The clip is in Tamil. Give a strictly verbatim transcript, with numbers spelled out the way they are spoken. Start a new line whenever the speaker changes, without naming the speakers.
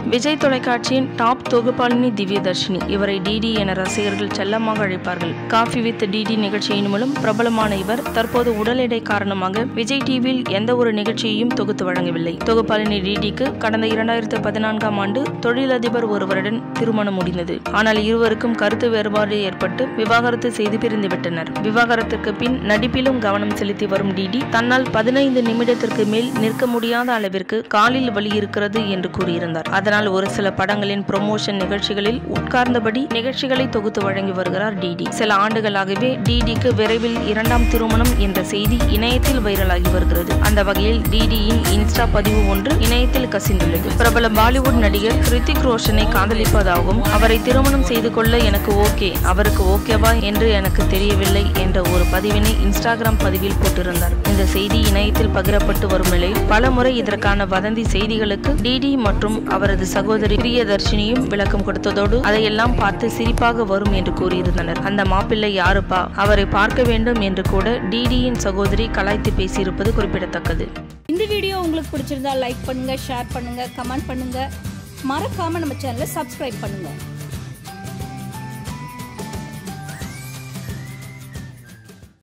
விஜய் தொலைக்காட்சியின் டாப் தொகுப்பாளினி திவ்யதர்ஷினி. இவரை டிடி என ரசிகர்கள் செல்லமாக அழைப்பார்கள். காஃபி வித் டிடி நிகழ்ச்சியின் மூலம் பிரபலமான இவர் தற்போது உடல் எடை காரணமாக விஜய் டிவியில் எந்த ஒரு நிகழ்ச்சியையும் தொகுத்து வழங்கவில்லை. தொகுப்பாளினி டிடிக்கு கடந்த இரண்டாயிரத்து பதினான்காம் ஆண்டு தொழிலதிபர் ஒருவருடன் திருமணம் முடிந்தது. ஆனால் இருவருக்கும் கருத்து வேறுபாடு ஏற்பட்டு விவாகரத்து செய்து பிரிந்துவிட்டனர். விவாகரத்துக்கு பின் நடிப்பிலும் கவனம் செலுத்தி வரும் டிடி தன்னால் பதினைந்து நிமிடத்திற்கு மேல் நிற்க முடியாத அளவிற்கு காலில் வலி இருக்கிறது என்று கூறியிருந்தார். அதனால் ஒரு சில படங்களின் ப்ரொமோஷன் நிகழ்ச்சிகளில் உட்கார்ந்தபடி நிகழ்ச்சிகளை தொகுத்து வழங்கி வருகிறார் டிடி. சில ஆண்டுகளாகவே டிடிக்கு விரைவில் இரண்டாம் திருமணம் என்ற செய்தி இணையத்தில் வைரலாகி வருகிறது. அந்த வகையில் டிடியின் இன்ஸ்டா பதிவு ஒன்று இணையத்தில் கசிந்துள்ளது. பிரபல பாலிவுட் நடிகர் ரித்திக் ரோஷனை காதலிப்பதாகவும் அவரை திருமணம் செய்து கொள்ள எனக்கு ஓகே, அவருக்கு ஓகேவா என்று எனக்கு தெரியவில்லை என்ற ஒரு பதிவினை இன்ஸ்டாகிராம் பதிவில் போட்டிருந்தார். இந்த செய்தி இணையத்தில் பகிரப்பட்டு வரும் நிலையில் பல முறை இதற்கான வதந்தி செய்திகளுக்கு டிடி மற்றும் அவரது சகோதரி பிரியதர்ஷினியும் விளக்கம் கொடுத்ததோடு அதையெல்லாம் பார்த்து சிரிப்பாக வரும் என்று கூறியிருந்தனர். அந்த மாப்பிள்ளை யாருப்பா, அவரை பார்க்க வேண்டும் என்று கூட டிடியின் சகோதரி கலாய்த்து பேசியிருப்பது குறிப்பிடத்தக்கது.
இந்த வீடியோ உங்களுக்கு பிடிச்சிருந்தா லைக் பண்ணுங்க, ஷேர் பண்ணுங்க, கமெண்ட் பண்ணுங்க. மறக்காம நம்ம சேனலை சப்ஸ்கிரைப் பண்ணுங்க.